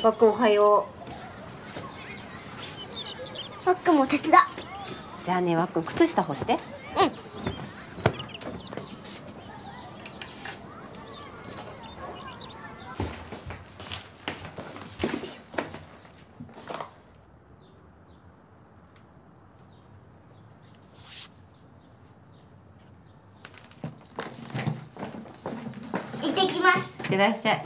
ワクおはよう。ワクも手伝う。 じゃあね、ワク靴下干して。 うん。行ってきます。 いってらっしゃい。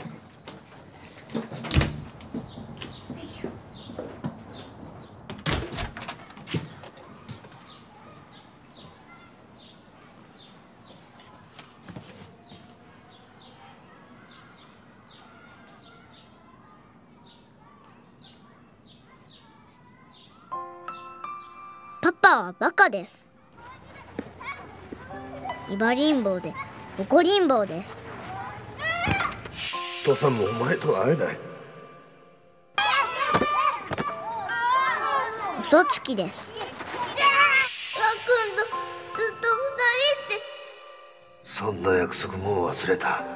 パパはバカです。イバリンボウでボコリンボウです。 父さんもお前とは会えない。 嘘つきです。ワ君とずっと二人って。 そんな約束もう忘れた。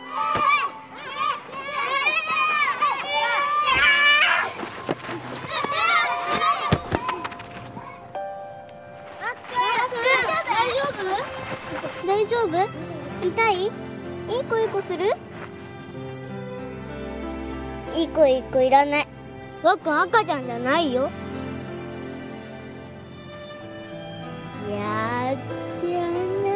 大丈夫？痛い？いい子いい子する？いい子いい子いらない。ワくん赤ちゃんじゃないよ。やってやな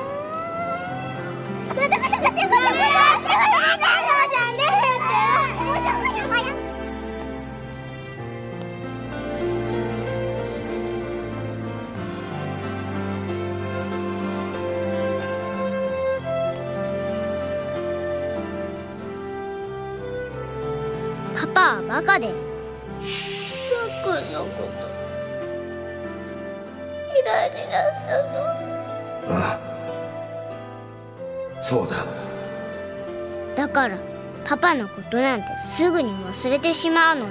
パパはバカです。ワくんのこと嫌いになったの。 ああ、そうだ。 だからパパのことなんてすぐに忘れてしまうのです。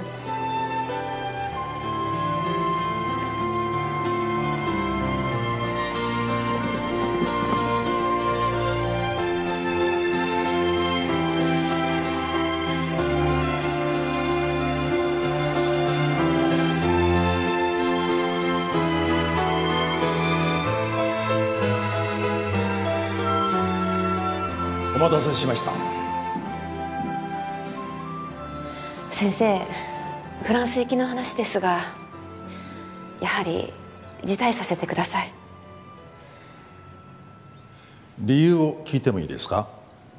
お待たせしました。 先生、フランス行きの話ですが、やはり辞退させてください。 理由を聞いてもいいですか？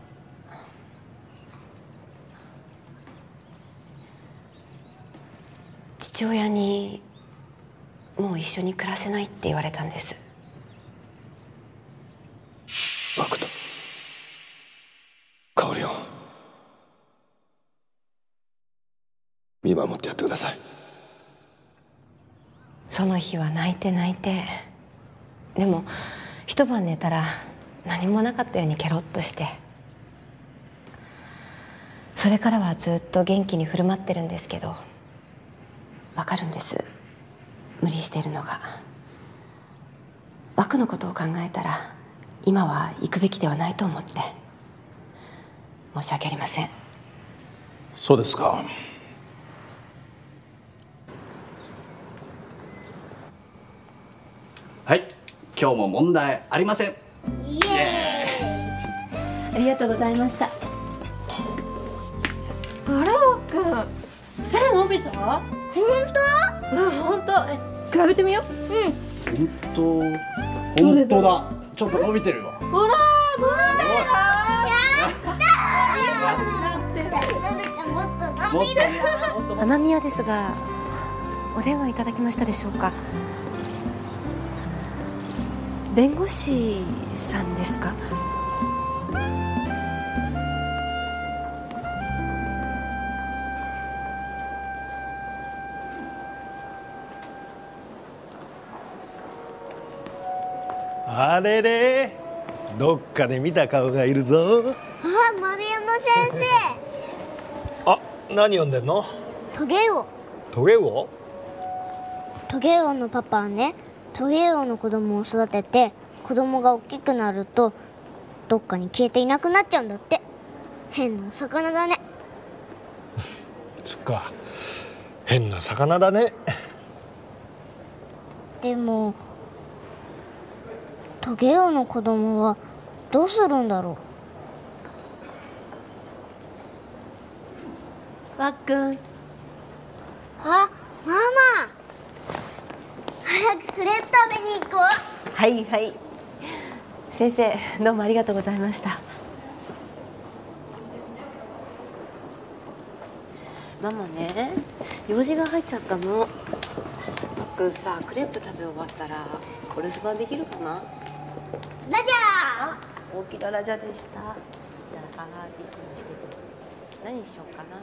父親にもう一緒に暮らせないって言われたんです。 ワクと香織を見守ってやってください。 その日は泣いて泣いて、でも一晩寝たら何もなかったようにケロッとして、それからはずっと元気に振る舞ってるんですけど、わかるんです、無理してるのが。枠のことを考えたら今は行くべきではないと思って。申し訳ありません。 そうですか。 はい、今日も問題ありません。 イエーイ。 ありがとうございました。 あら、わくん、背伸びた？ 本当？ うん、本当。比べてみよう。 本当だ。ちょっと伸びてるわ。 ほら、花宮ですが、お電話いただきましたでしょうか？弁護士さんですか？ あれれ、どっかで見た顔がいるぞ。 あ、丸山先生。 あ、何読んでんの？ トゲウオ。 トゲウオ？ トゲウオのパパはね、トゲウオの子供を育てて、子供が大きくなるとどっかに消えていなくなっちゃうんだって。変なお魚だね。 そっか、変な魚だね。 でもトゲオの子供はどうするんだろう。わっくん。 あ、ママ、早くクレープ食べに行こう。 はいはい。先生、どうもありがとうございました。ママね、用事が入っちゃったの。わっくんさ、クレープ食べ終わったらお留守番できるかな。 ラジャー。 あ、大きなラジャでした。じゃあいいにして何にしようかな。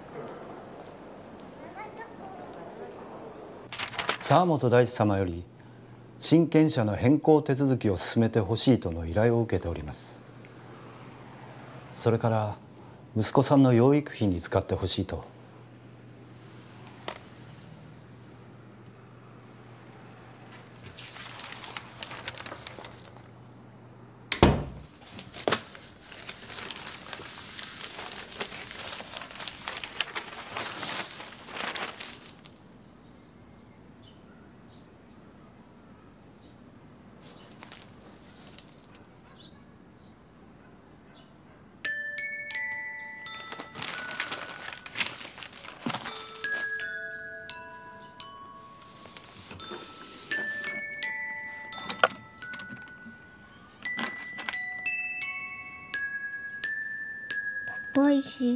沢本大師様より親権者の変更手続きを進めてほしいとの依頼を受けております。それから息子さんの養育費に使ってほしいと。 ボイシー。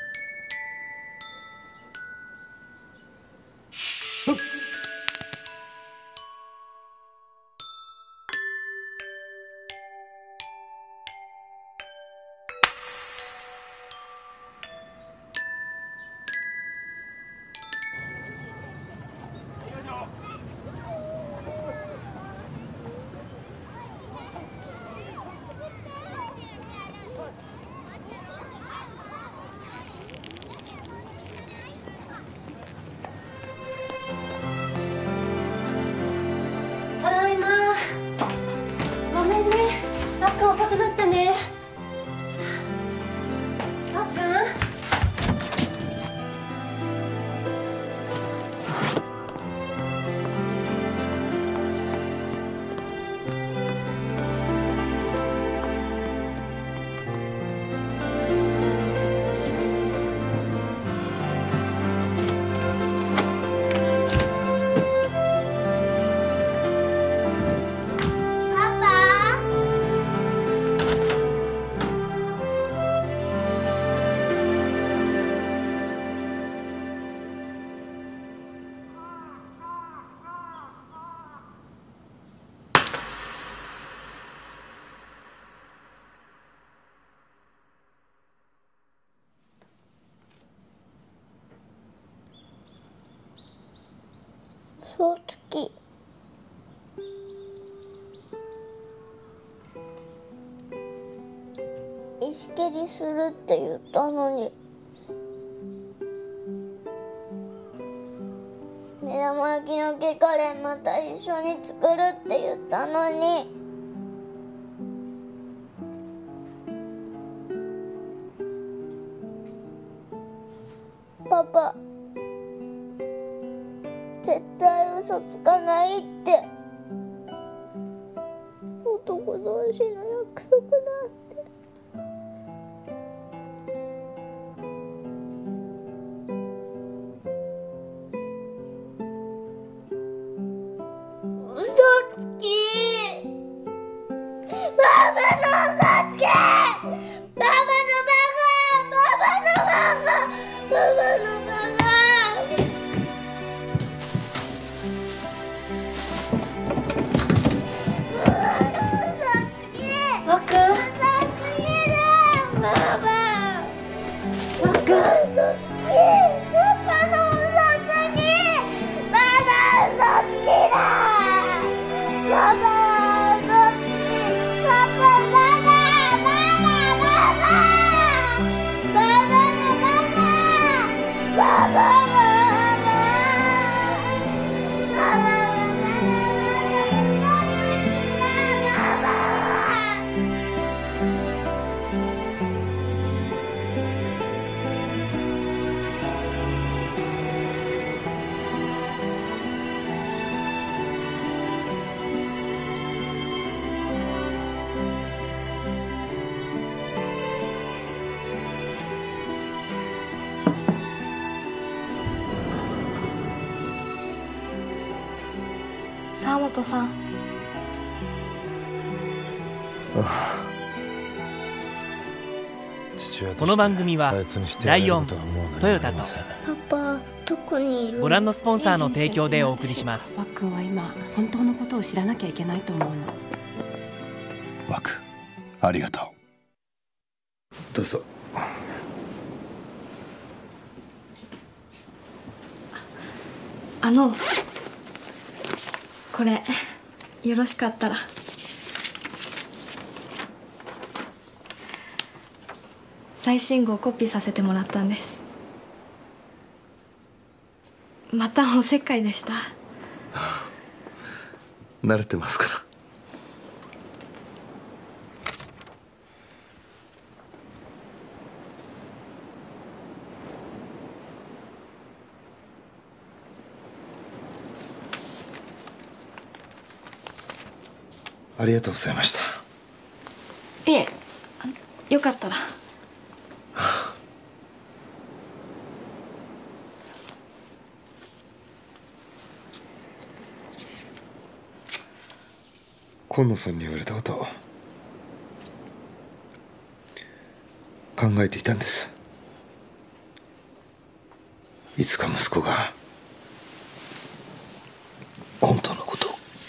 遅くなったね。あっくん。 そうつき。石蹴りするって言ったのに。目玉焼きの毛カレーまた一緒に作るって言ったのに。パパ、絶対嘘つかないって男同士の約束だって。嘘つき、パパの嘘つき、パパのバカ、パパのバカ、パパのバカ。 わっくん。 パパ。 わっくん。 パパの嘘つき。パパ嘘つきだ。パパ嘘つき。パパバカ。パパバカ。パパのバカ。パ沢本さん。 この番組はライオン、トヨタとパパ、どこにいる？ ご覧のスポンサーの提供でお送りします。 ワックンは今本当のことを知らなきゃいけないと思うの。 ワク、ありがとう。どうぞ。 これよろしかったら。最新号コピーさせてもらったんです。またおせっかいでした。 慣れてますから。ありがとうございました。 いえ、よかったら。 今野さんに言われたことを考えていたんです。いつか息子が本当のことを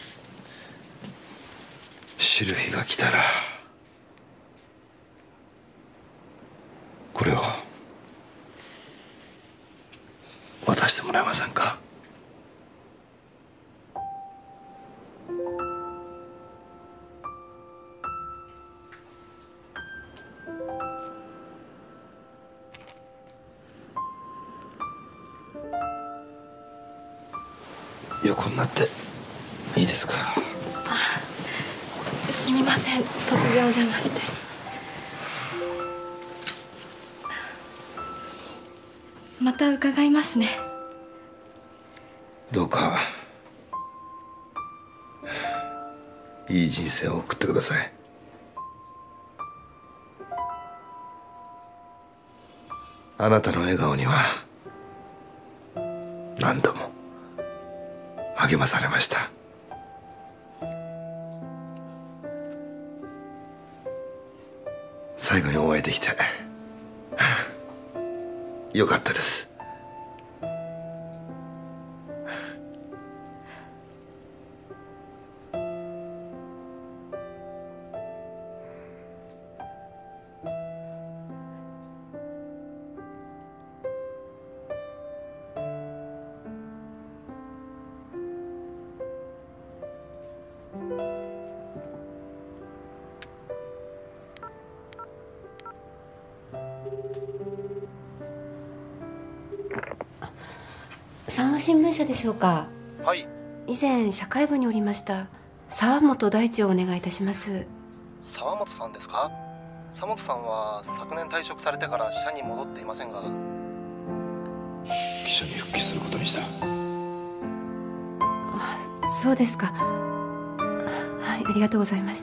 知る日が来たら、これを渡してもらえませんか？横になっていいですか？ すみません、突然お邪魔して。また伺いますね。 どうかいい人生を送ってください。あなたの笑顔には何度も励まされました。最後にお会いできてよかったです。 三和新聞社でしょうか？ はい。 以前社会部におりました沢本大地をお願いいたします。 沢本さんですか？沢本さんは昨年退職されてから社に戻っていませんが。 記者に復帰することにした。 あ、そうですか。はい、ありがとうございました。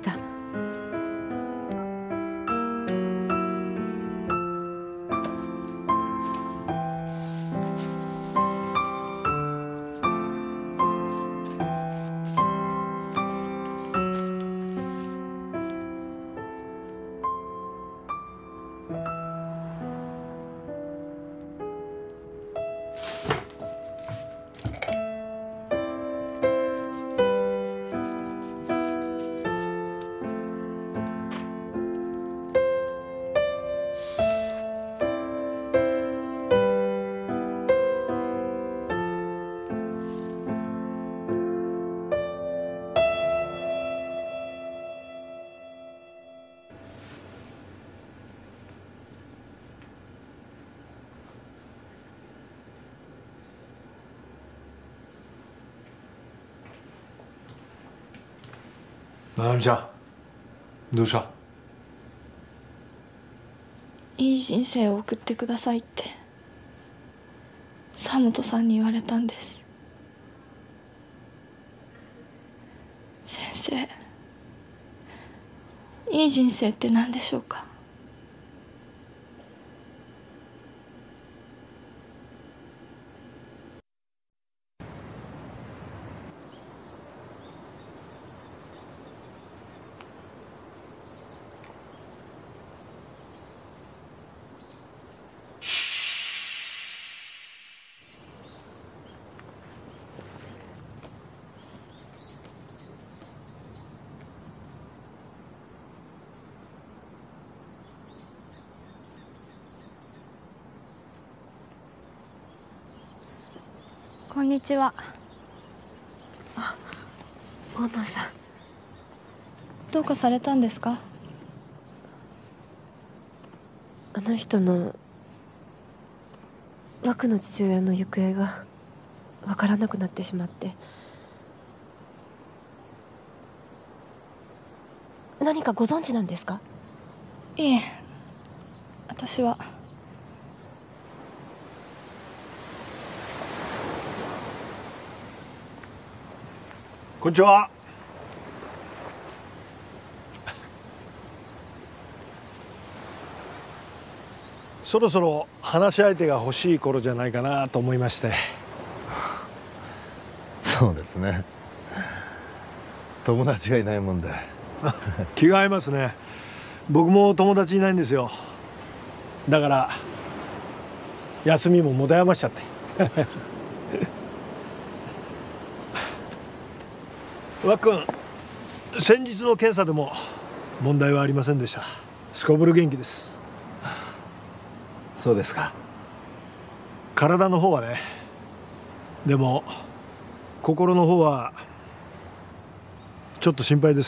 ななみちゃん、どうした？ いい人生を送ってくださいって沢本さんに言われたんです。先生、いい人生って何でしょうか？ んにちは。 あ、近藤さん。 どうかされたんですか？ あの人の枠の父親の行方がわからなくなってしまって。何かご存知なんですか？ いえ、私は。 こんにちは。そろそろ話し相手が欲しい頃じゃないかなと思いまして。 そうですね。友達がいないもんで。 気が合いますね。僕も友達いないんですよ。だから休みも持て余しちゃって。わっくん、先日の検査でも問題はありませんでした。すこぶる元気です。 そうですか。 体の方はね。でも心の方はちょっと心配です。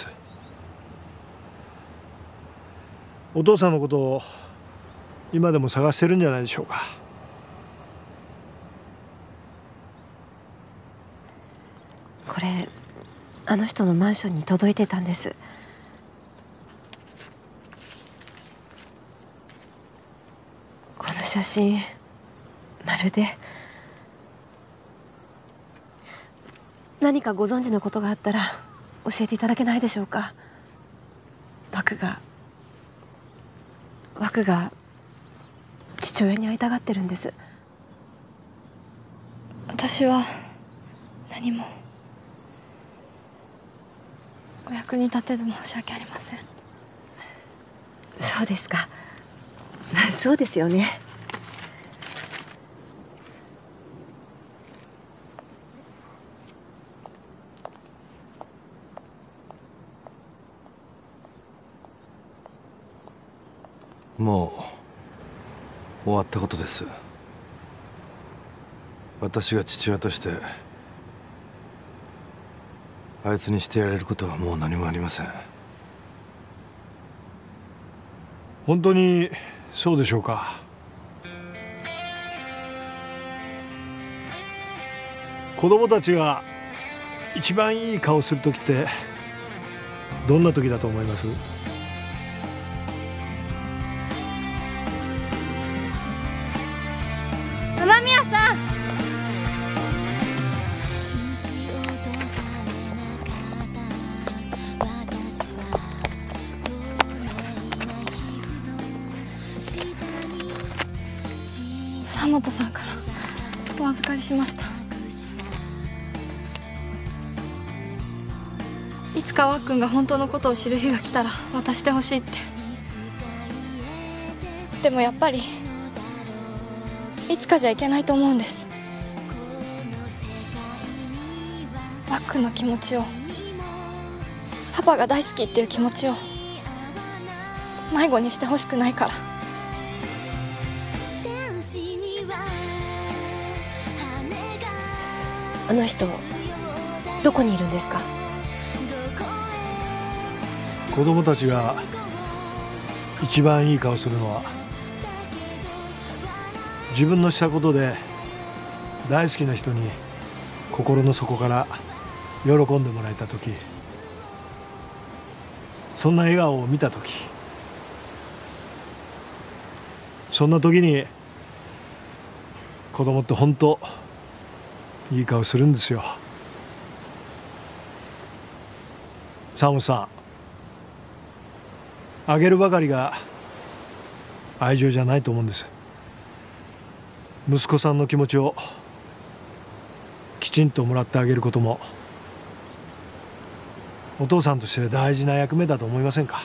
お父さんのことを今でも探してるんじゃないでしょうか。 これあの人のマンションに届いてたんです。この写真まるで。何かご存知のことがあったら教えていただけないでしょうか。枠が父親に会いたがってるんです。 私は何もお役に立てず申し訳ありません。 そうですか。そうですよね。 もう終わったことです。私が父親としてあいつにしてやれることはもう何もありません。 本当にそうでしょうか。子供たちが一番いい顔する時ってどんな時だと思います？ 雨宮さん。佐本さんからお預かりしました。いつかわっくんが本当のことを知る日が来たら渡してほしいって。でもやっぱりいつかじゃいけないと思うんです。わっくんの気持ちを、パパが大好きっていう気持ちを迷子にしてほしくないから。 あの人どこにいるんですか？ 子供たちが一番いい顔するのは自分のしたことで大好きな人に心の底から喜んでもらえた時、そんな笑顔を見た時、そんな時に子供って本当いい顔するんですよ。サムさん、あげるばかりが愛情じゃないと思うんです。息子さんの気持ちをきちんともらってあげることもお父さんとして大事な役目だと思いませんか？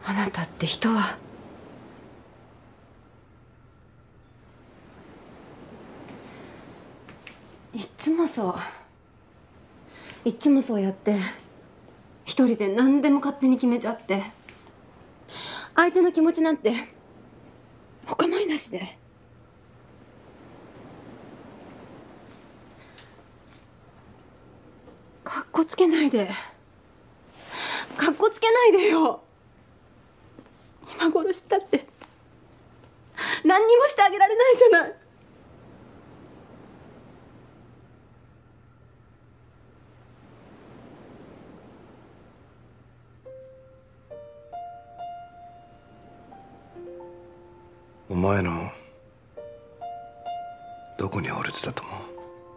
あなたって人は。いつもそうやって一人で何でも勝手に決めちゃって、相手の気持ちなんてお構いなしで。かっこつけないでよ。今頃知ったって何にもしてあげられないじゃない。 お前のどこに折れてたと思う？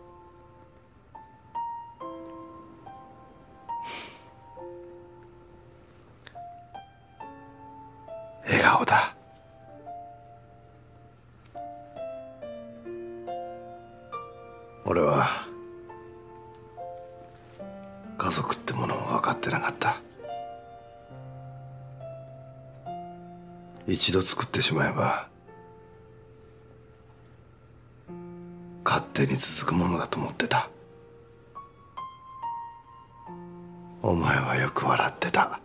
笑顔だ。俺は家族ってものを分かってなかった。一度作ってしまえば勝手に続くものだと思ってた。お前はよく笑ってた。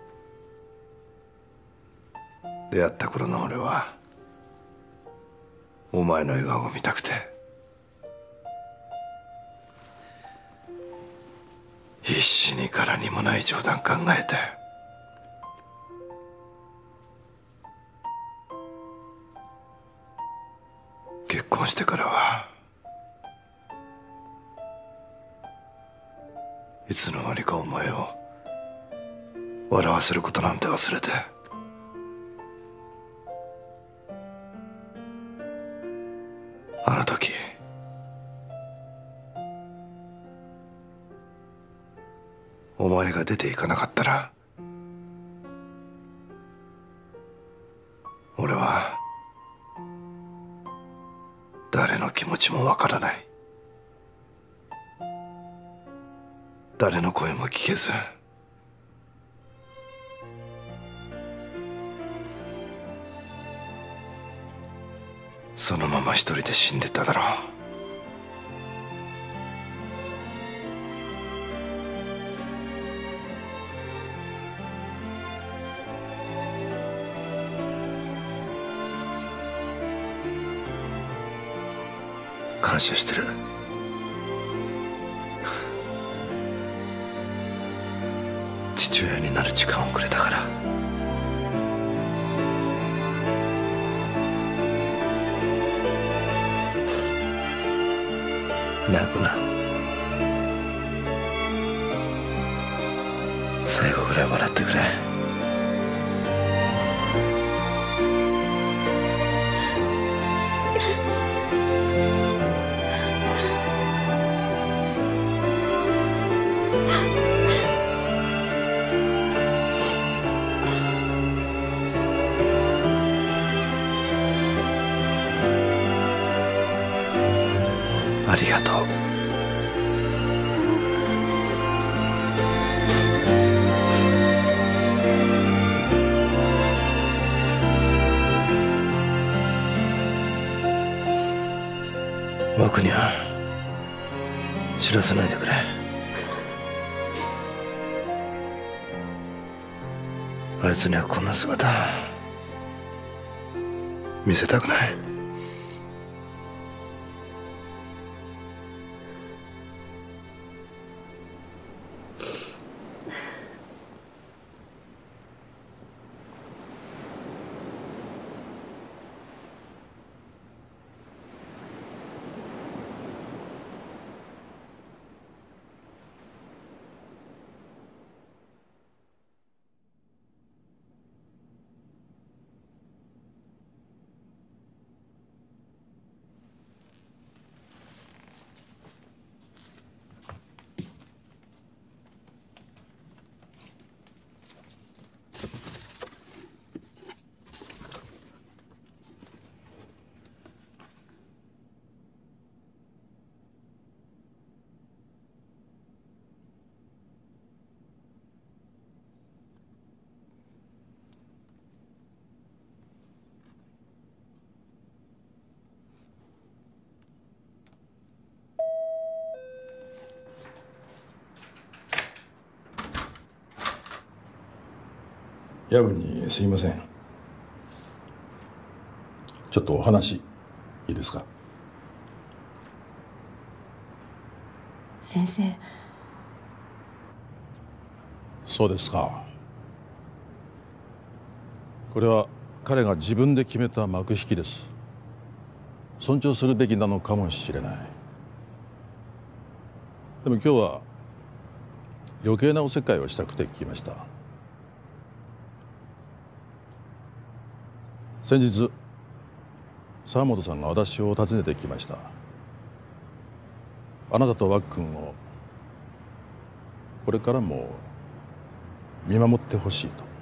出会った頃の俺はお前の笑顔が見たくて必死に柄にもない冗談考えて、結婚してからはいつの間にかお前を笑わせることなんて忘れて、あの時お前が出ていかなかったら俺は誰の気持ちもわからない、誰の声も聞けず、そのまま一人で死んでただろう。感謝してる。父親になる時間をくれたから。泣くな。最後ぐらい笑ってくれ。ありがとう。僕には知らせないでくれ。あいつにはこんな姿見せたくない。 夜分にすいません。ちょっとお話いいですか？ 先生。 そうですか。これは彼が自分で決めた幕引きです。尊重するべきなのかもしれない。でも今日は余計なおせっかいをしたくて来ました。先日沢本さんが私を訪ねてきました。あなたとワックンをこれからも見守ってほしいと。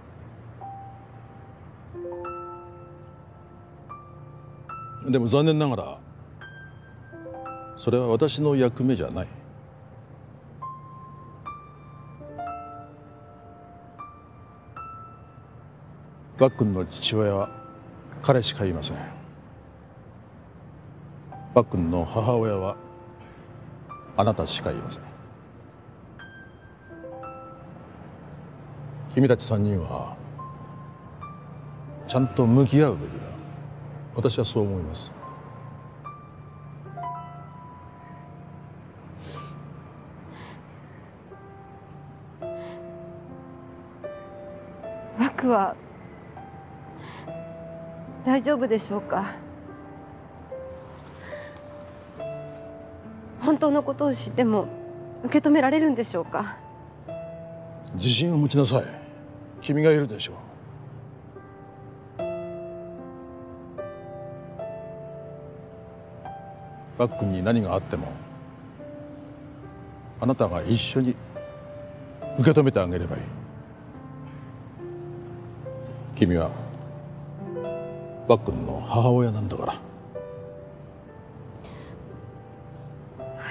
でも残念ながらそれは私の役目じゃない。ワックンの父親は彼しかいません。ワックンの母親はあなたしかいません。君たち3人はちゃんと向き合うべきだ。私はそう思います。 ワクは大丈夫でしょうか？本当のことを知っても受け止められるんでしょうか？ 自信を持ちなさい。君がいるでしょう。ワックンに何があってもあなたが一緒に受け止めてあげればいい。君はワックンの母親なんだから。 はい。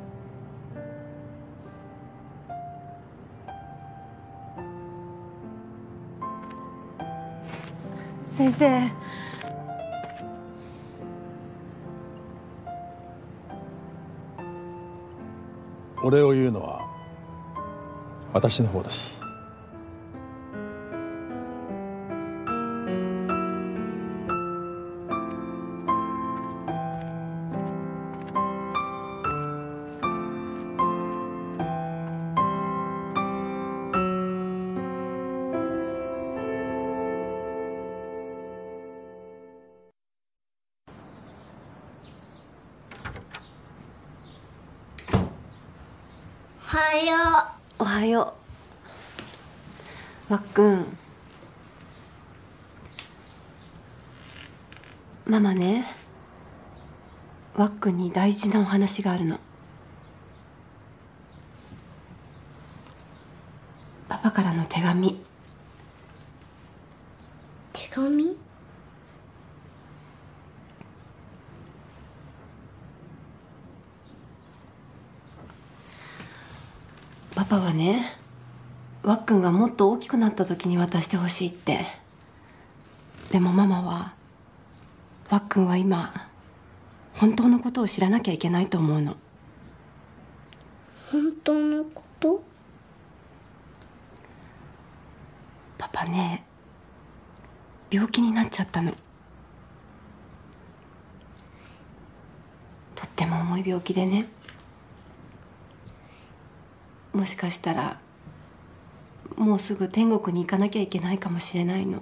先生。 お礼を言うのは私の方です。 おはよう。わっくん。ママね、わっくんに大事なお話があるの。パパからの手紙。 手紙？ パパはね、わっくんがもっと大きくなった時に渡してほしいって。でもママはわっくんは今本当のことを知らなきゃいけないと思うの。 本当のこと？ パパね、病気になっちゃったの。とっても重い病気でね。もしかしたらもうすぐ天国に行かなきゃいけないかもしれないの。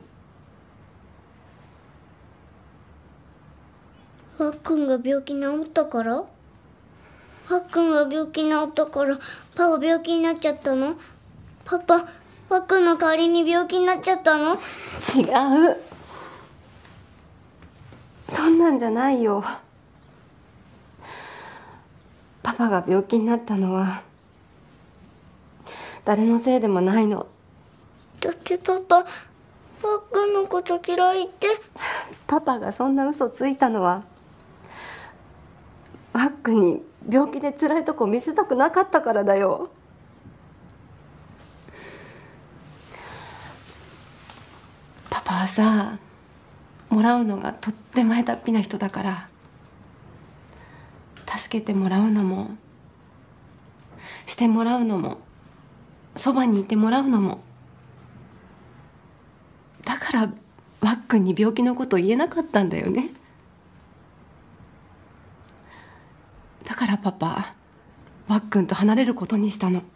わっくんが病気治ったから？わっくんが病気治ったからパは病気になっちゃったの？パパ、わっくんの代わりに病気になっちゃったの？ 違う。そんなんじゃないよ。パパが病気になったのは誰のせいでもないの。 だってパパ、わっくんのこと嫌いって。 パパがそんな嘘ついたのはわっくんに病気で辛いとこ見せたくなかったからだよ。パパはさ、もらうのがとっても下手っぴな人だから、助けてもらうのもしてもらうのもそばにいてもらうのもからワックンに病気のこと言えなかったんだよね。だからパパワックンと離れることにしたの。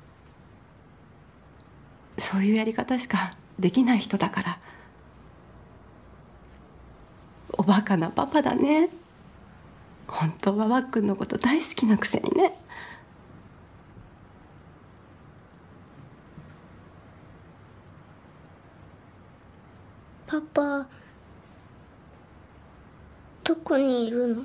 そういうやり方しかできない人だから。おバカなパパだね。本当はワックンのこと大好きなくせにね。 パパ、どこにいるの？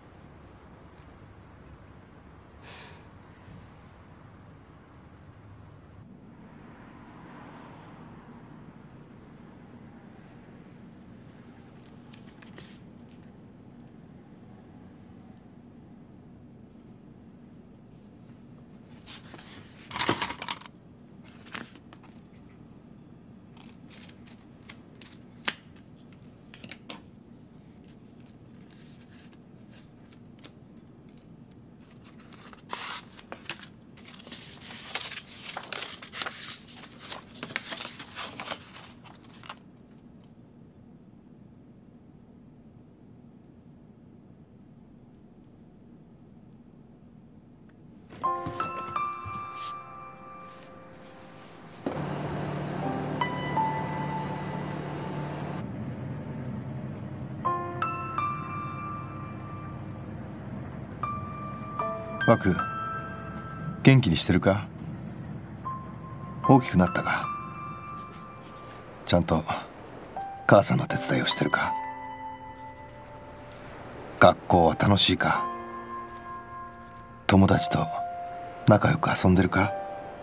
ワク、元気にしてるか？大きくなったか？ちゃんと母さんの手伝いをしてるか？学校は楽しいか？友達と仲良く遊んでるか？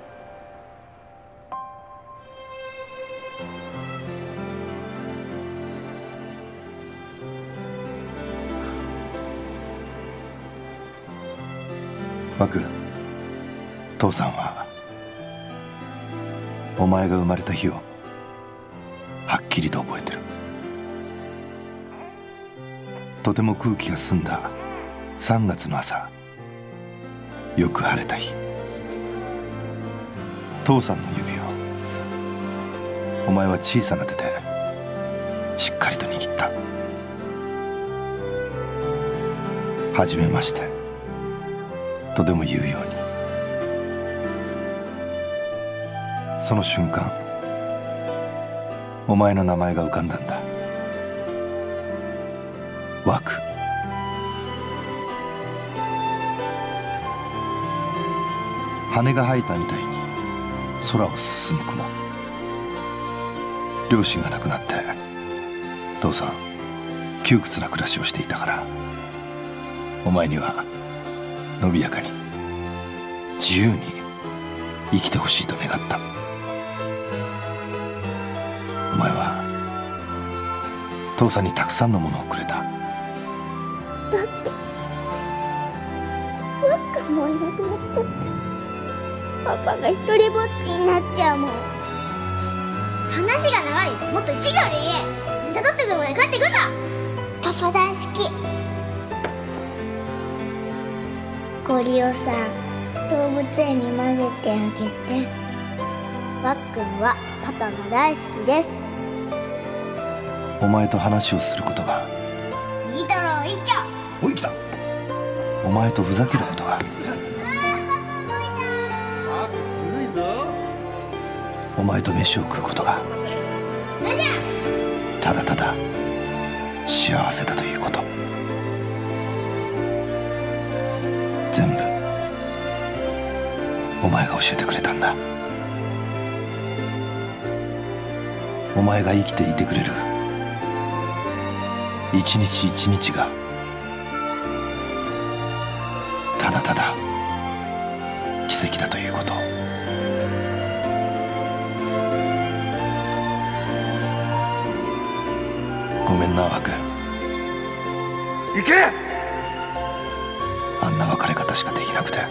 ワク、父さんはお前が生まれた日をはっきりと覚えてる。とても空気が澄んだ3月の朝、よく晴れた日、父さんの指をお前は小さな手でしっかりと握った。はじめましてとでも言うように。その瞬間、お前の名前が浮かんだんだ。ワク。羽が生えたみたいに空を進む雲。両親が亡くなって父さん窮屈な暮らしをしていたから、お前には伸びやかに自由に生きてほしいと願った。お前は父さんにたくさんのものをくれた。 だってワックンもいなくなっちゃって、パパが一人ぼっちになっちゃうもん。話が長い。もっと一行で言え。ネタ取ってくるまで帰ってくんな。パパ大好き。ゴリオさん、動物園に混ぜてあげて。ワックンはパパが大好きです。 お前と話をすることが、 右太郎一丁。 おい来た。お前とふざけることが、 ずるいぞ。 お前と飯を食うことが、ただただ幸せだということ。全部お前が教えてくれたんだ。お前が生きていてくれる一日一日が、ただただ奇跡だということ。ごめんなワク。 行け。 あんな別れ方しかできなくて。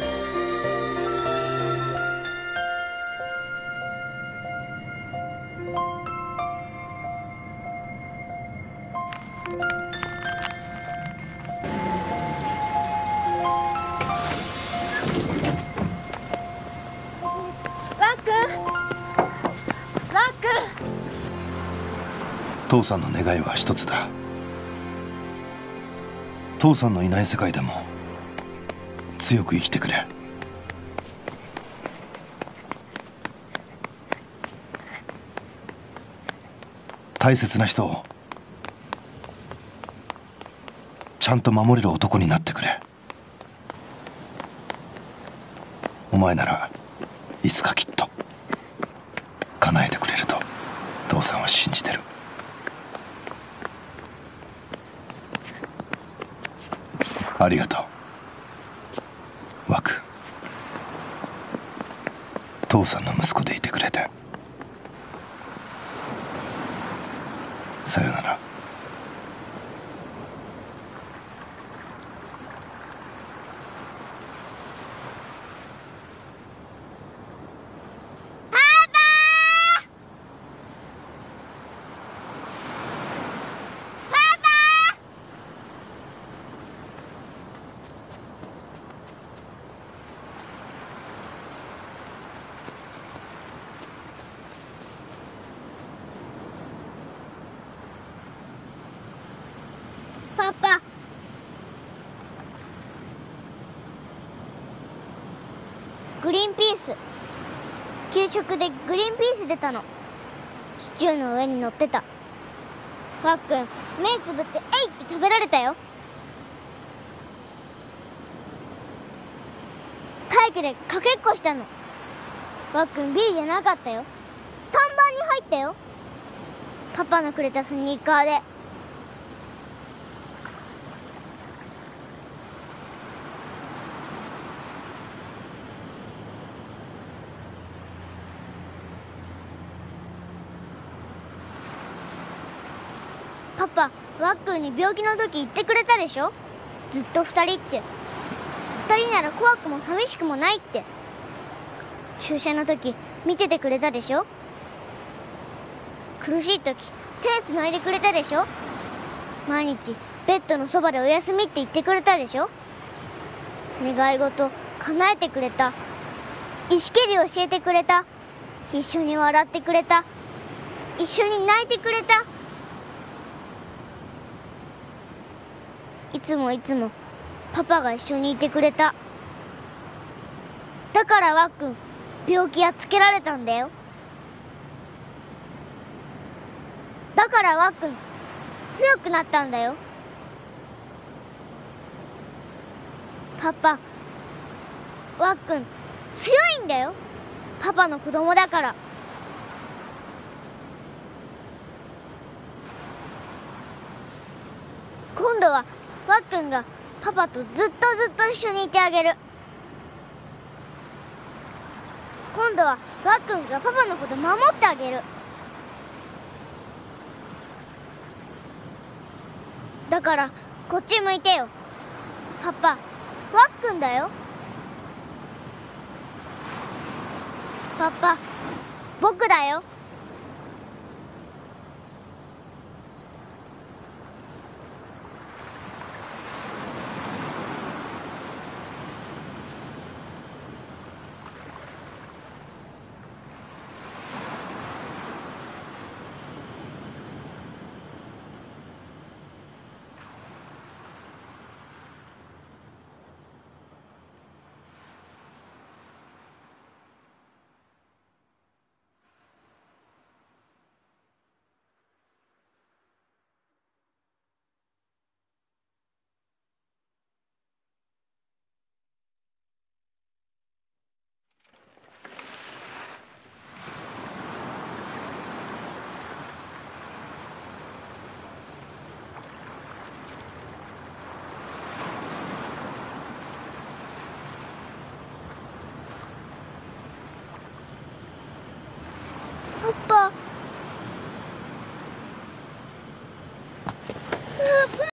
父さんの願いは一つだ。父さんのいない世界でも強く生きてくれ。大切な人をちゃんと守れる男になってくれ。お前ならいつかきっと叶えてくれると父さんは信じてる。ありがとうワク。父さんの息子でいてくれて。さよなら。 パパ、グリーンピース、給食でグリーンピース出たの。シチューの上に乗ってた。わっくん、目つぶって「えい!」って食べられたよ。体育でかけっこしたの。わっくんビリじゃなかったよ。3番に入ったよ。パパのくれたスニーカーで。パパ、わっくんに病気の時言ってくれたでしょ。ずっと2人って。2人なら怖くも寂しくもないって。注射の時見ててくれたでしょ。苦しい時手つないでくれたでしょ。毎日ベッドのそばでおやすみって言ってくれたでしょ。願い事叶えてくれた。石蹴り教えてくれた。一緒に笑ってくれた。一緒に泣いてくれた。いつもいつもパパが一緒にいてくれた。だからわっくん病気やっつけられたんだよ。だからわっくん強くなったんだよ。パパ、わっくん強いんだよ。パパの子供だから。今度はわっくんがパパとずっとずっと一緒にいてあげる。今度はわっくんがパパのこと守ってあげる。だからこっち向いてよ。パパ、わっくんだよ。パパ、僕だよ。パパ。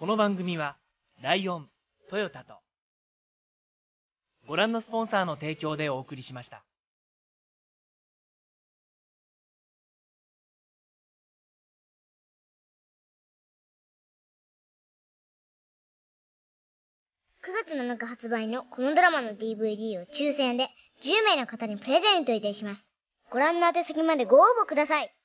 この番組はライオン、トヨタとご覧のスポンサーの提供でお送りしました。 9月7日発売のこのドラマの DVD を抽選で10名の方にプレゼントいたします。ご覧の宛先までご応募ください。